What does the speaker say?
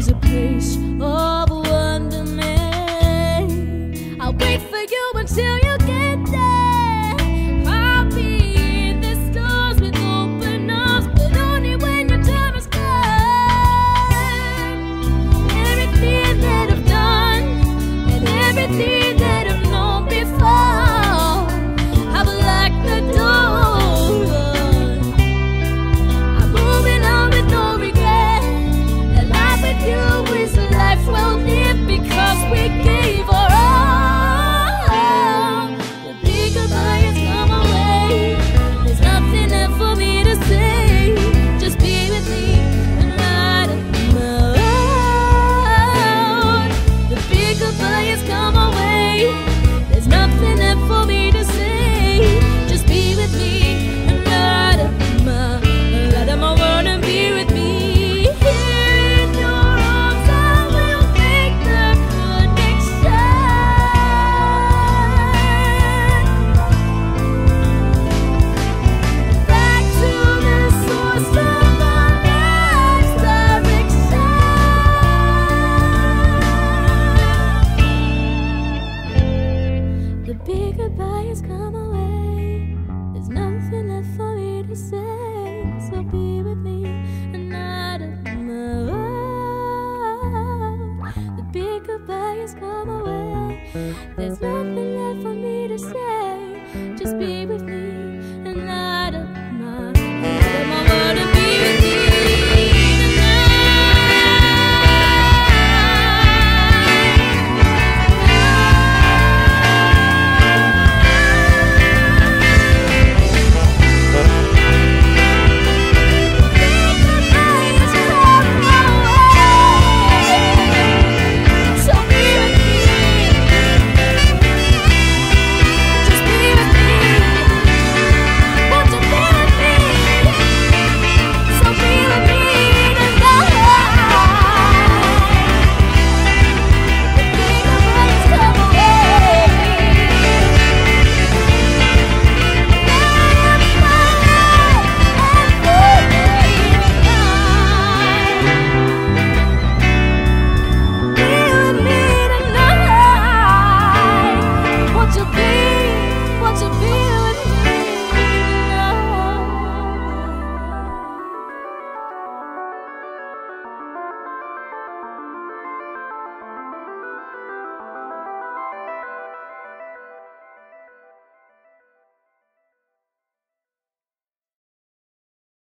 is a place of wonderment. I'll wait for you until you get there. I'll be in the stars with open arms, but only when your time is come. Everything that I've done and everything that I've known before, I would like the door. I'm moving on with no regret. A life with you is a life well lived, because we gave our all. The big goodbye has come away. There's nothing left for me to say. Just be with me and light up my world. The big goodbye has come away. There's nothing left for me to say. Just be with me and light up my world and be with me. Here in your arms, I will make the connection. Back to the source of our life's direction. The big goodbye has come away. There's nothing left for me to say. So be with me and not of my world. The big goodbye has come away. There's nothing left for me to say. Just be with me and not